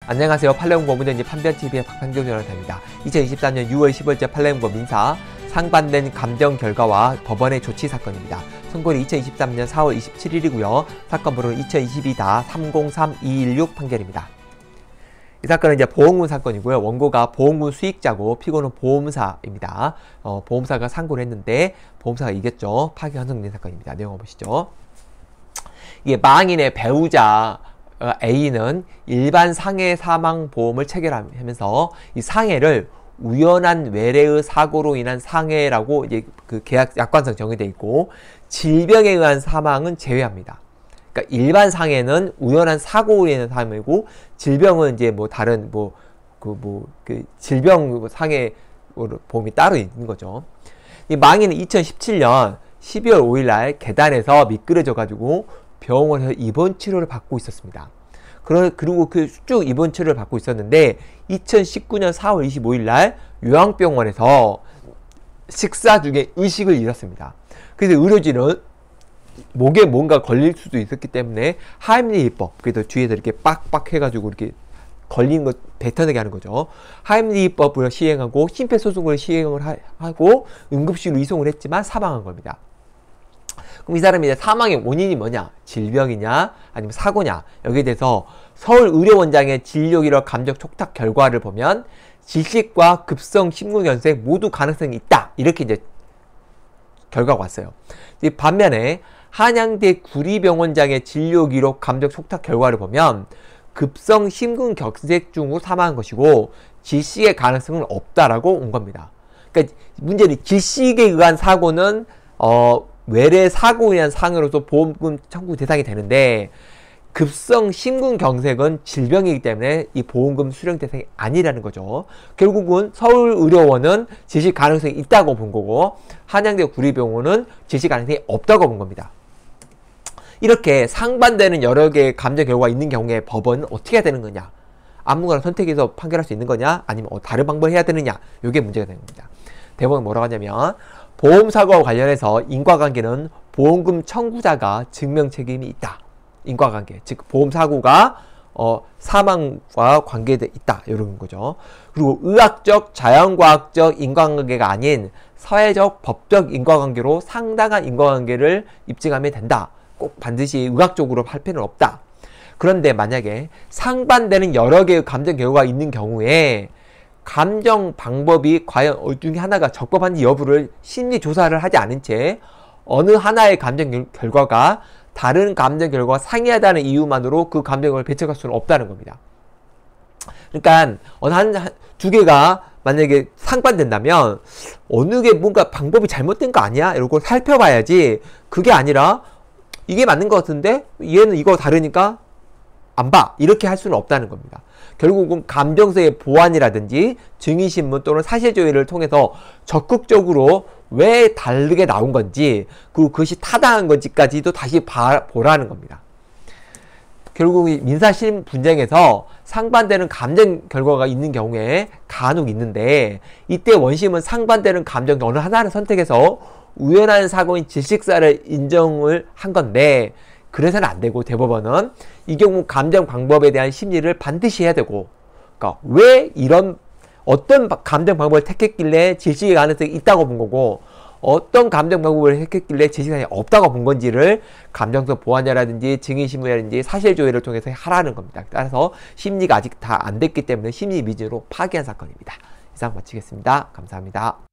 안녕하세요. 판례공 법무전지 판변TV의 박판경 변호사입니다. 2023년 6월 10일째 판례공 민사 상반된 감정 결과와 법원의 조치 사건입니다. 선고일이 2023년 4월 27일이고요. 사건 번호는 2022-303216 판결입니다. 이 사건은 이제 보험금 사건이고요. 원고가 보험금 수익자고 피고는 보험사입니다. 보험사가 상고를 했는데 보험사가 이겼죠. 파기 환송된 사건입니다. 내용 보시죠. 이게 망인의 배우자 A는 일반 상해 사망 보험을 체결하면서 이 상해를 우연한 외래의 사고로 인한 상해라고 이제 그 계약 약관상 정의되어 있고 질병에 의한 사망은 제외합니다. 그러니까 일반 상해는 우연한 사고로 인한 사망이고 질병은 이제 뭐 다른 그 질병 상해 보험이 따로 있는 거죠. 이 망인은 2017년 12월 5일 날 계단에서 미끄러져 가지고 병원에서 입원 치료를 받고 있었습니다. 그리고 쭉 입원 치료를 받고 있었는데 2019년 4월 25일 날 요양병원에서 식사 중에 의식을 잃었습니다. 그래서 의료진은 목에 뭔가 걸릴 수도 있었기 때문에 하임리히법, 그래서 뒤에서 이렇게 빡빡 해가지고 이렇게 걸린 거 뱉어내게 하는 거죠. 하임리히법을 시행하고 심폐소생술을 시행을 하고 응급실로 이송을 했지만 사망한 겁니다. 그럼 이 사람이 이제 사망의 원인이 뭐냐? 질병이냐? 아니면 사고냐? 여기에 대해서 서울의료원장의 진료기록 감정 촉탁 결과를 보면 질식과 급성 심근경색 모두 가능성이 있다. 이렇게 이제 결과가 왔어요. 반면에 한양대 구리병원장의 진료기록 감정 촉탁 결과를 보면 급성 심근경색증으로 사망한 것이고 질식의 가능성은 없다라고 온 겁니다. 그러니까 문제는 질식에 의한 사고는 외래 사고에 의한 상해로서 보험금 청구 대상이 되는데 급성 심근경색은 질병이기 때문에 이 보험금 수령 대상이 아니라는 거죠. 결국은 서울의료원은 질식 가능성이 있다고 본 거고 한양대 구리병원은 질식 가능성이 없다고 본 겁니다. 이렇게 상반되는 여러 개의 감정 결과가 있는 경우에 법원은 어떻게 해야 되는 거냐? 아무거나 선택해서 판결할 수 있는 거냐? 아니면 다른 방법을 해야 되느냐? 이게 문제가 되는 겁니다. 대법원은 뭐라고 하냐면 보험사고와 관련해서 인과관계는 보험금 청구자가 증명 책임이 있다. 인과관계, 즉 보험사고가 사망과 관계되어 있다. 이런 거죠. 그리고 의학적, 자연과학적 인과관계가 아닌 사회적, 법적 인과관계로 상당한 인과관계를 입증하면 된다. 꼭 반드시 의학적으로 할 필요는 없다. 그런데 만약에 상반되는 여러 개의 감정 결과가 있는 경우에 감정 방법이 과연 어느 중에 하나가 적법한지 여부를 심리 조사를 하지 않은 채 어느 하나의 감정 결과가 다른 감정 결과와 상이하다는 이유만으로 그 감정을 배척할 수는 없다는 겁니다. 그러니까 두 개가 만약에 상반된다면 어느 게 뭔가 방법이 잘못된 거 아니야? 이러고 살펴봐야지. 그게 아니라 이게 맞는 것 같은데 얘는 이거 다르니까 안 봐. 이렇게 할 수는 없다는 겁니다. 결국은 감정서의 보완이라든지 증인신문 또는 사실조회를 통해서 적극적으로 왜 다르게 나온 건지 그리고 그것이 타당한 건지까지도 다시 보라는 겁니다. 결국 민사심 분쟁에서 상반되는 감정 결과가 있는 경우에 간혹 있는데 이때 원심은 상반되는 감정 어느 하나를 선택해서 우연한 사고인 질식사를 인정을 한 건데 그래서는 안 되고 대법원은 이 경우 감정 방법에 대한 심리를 반드시 해야 되고 그러니까 왜 이런 어떤 감정 방법을 택했길래 질식의 가능성이 있다고 본 거고 어떤 감정 방법을 택했길래 질식이 없다고 본 건지를 감정서 보완이라든지 증인신문이라든지 사실조회를 통해서 하라는 겁니다. 따라서 심리가 아직 다 안 됐기 때문에 심리 미진으로 파기한 사건입니다. 이상 마치겠습니다. 감사합니다.